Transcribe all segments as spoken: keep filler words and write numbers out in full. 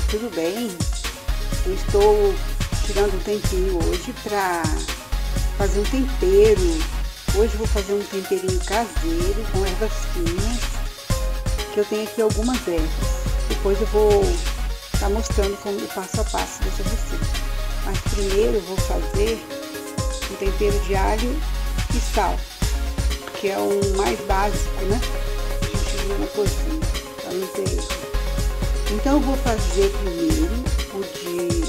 tudo bem? Eu estou tirando um tempinho hoje para fazer um tempero. Hoje eu vou fazer um temperinho caseiro com ervas finas, que eu tenho aqui algumas ervas. Depois eu vou estar mostrando como o passo a passo dessa receita. Mas primeiro eu vou fazer um tempero de alho e sal, que é o mais básico, né? A gente usa na cozinha, para não ter erro. Então eu vou fazer primeiro o de,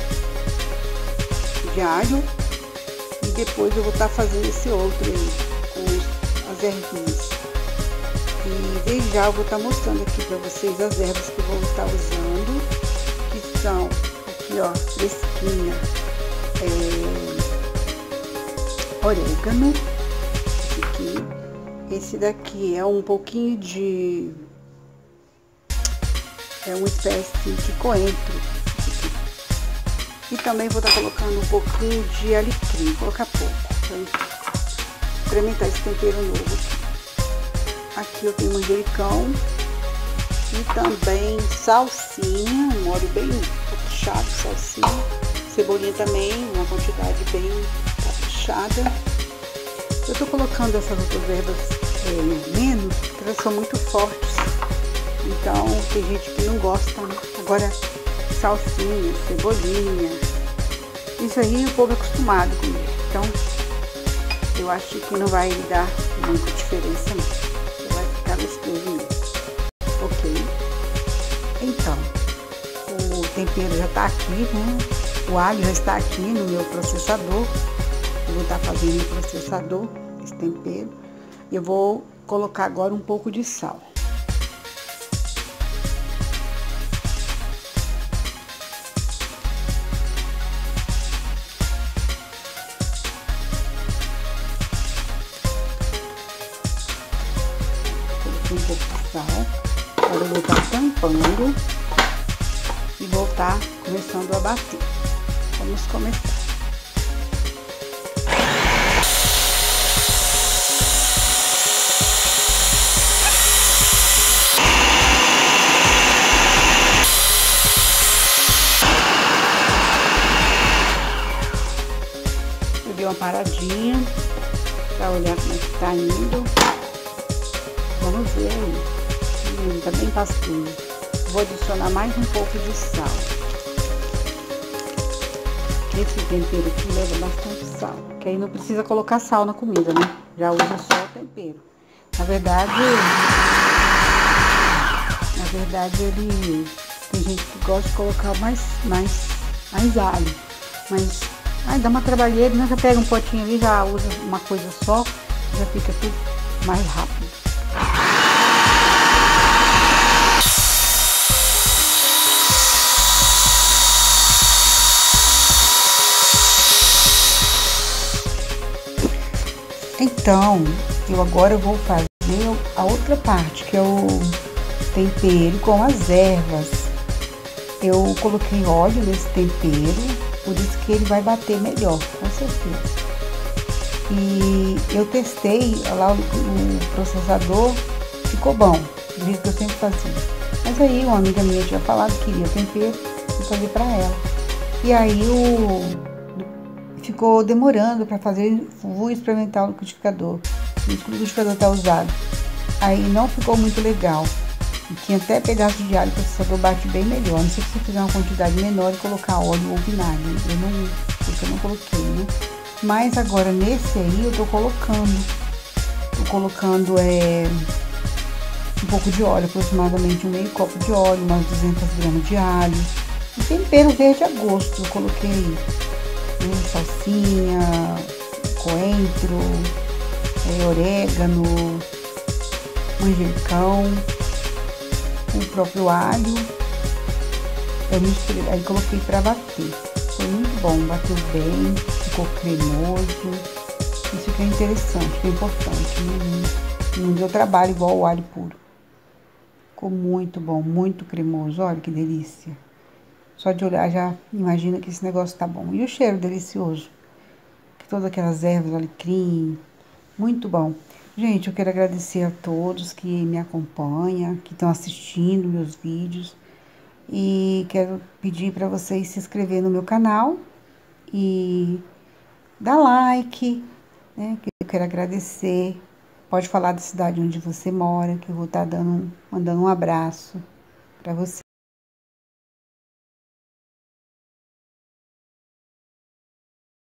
de alho e depois eu vou estar fazendo esse outro aí, com as ervinhas. E desde já eu vou estar mostrando aqui para vocês as ervas que eu vou estar usando, que são aqui, ó, fresquinha, é, orégano, esse aqui, esse daqui é um pouquinho de, é uma espécie de coentro, e também vou estar colocando um pouquinho de alecrim, vou colocar pouco, para incrementar esse tempero novo aqui. Aqui eu tenho manjericão e também salsinha, um óleo bem caprichado, salsinha, cebolinha também, uma quantidade bem caprichada. Eu tô colocando essas outras ervas é, menos, porque elas são muito fortes, então tem gente que não gosta, né? Agora salsinha, cebolinha, isso aí o povo é acostumado a comer, então eu acho que não vai dar muita diferença não. Gostoso mesmo. Ok? Então, o tempero já tá aqui, né? O alho já está aqui no meu processador. Eu vou estar fazendo no processador esse tempero. Eu vou colocar agora um pouco de sal. Um pouco de sal, agora eu vou estar tampando e vou estar começando a bater. Vamos começar. Eu dei uma paradinha para olhar como é que tá indo. Vamos ver aí, hum, tá bem pastoso. Vou adicionar mais um pouco de sal. Esse tempero aqui leva bastante sal, que aí não precisa colocar sal na comida, né? Já usa só o tempero. Na verdade, na verdade ele tem gente que gosta de colocar mais, mais, mais alho, mas ai, dá uma trabalheira, né? Já pega um potinho ali, já usa uma coisa só, já fica tudo mais rápido. Então, eu agora vou fazer a outra parte, que é o tempero com as ervas. Eu coloquei óleo nesse tempero, por isso que ele vai bater melhor, com certeza. E eu testei lá o, o processador, ficou bom, do jeito que eu sempre fazia. Mas aí uma amiga minha tinha falado que queria tempero e fazer pra ela. E aí o... ficou demorando para fazer, vou experimentar o liquidificador. O liquidificador tá usado. Aí não ficou muito legal. E tinha até pedaço de alho, o processador bate bem melhor. Não sei se você fizer uma quantidade menor e colocar óleo ou vinagre. Eu não, porque eu não coloquei, né? Mas agora nesse aí eu tô colocando. Tô colocando é, um pouco de óleo, aproximadamente um meio copo de óleo, umas duzentas gramas de alho. E tempero verde a gosto, eu coloquei salsinha, coentro, é, orégano, manjericão, o próprio alho. Eu misturei, aí coloquei para bater. Foi muito bom, bateu bem, ficou cremoso. Isso que é interessante, que é importante. Não, não deu trabalho igual o alho puro. Ficou muito bom, muito cremoso. Olha que delícia. Só de olhar já imagina que esse negócio tá bom. E o cheiro delicioso. Todas aquelas ervas, alecrim. Muito bom. Gente, eu quero agradecer a todos que me acompanham, que estão assistindo meus vídeos. E quero pedir para vocês se inscrever no meu canal e dar like, né? Que eu quero agradecer. Pode falar da cidade onde você mora, que eu vou estar dando, mandando um abraço para você.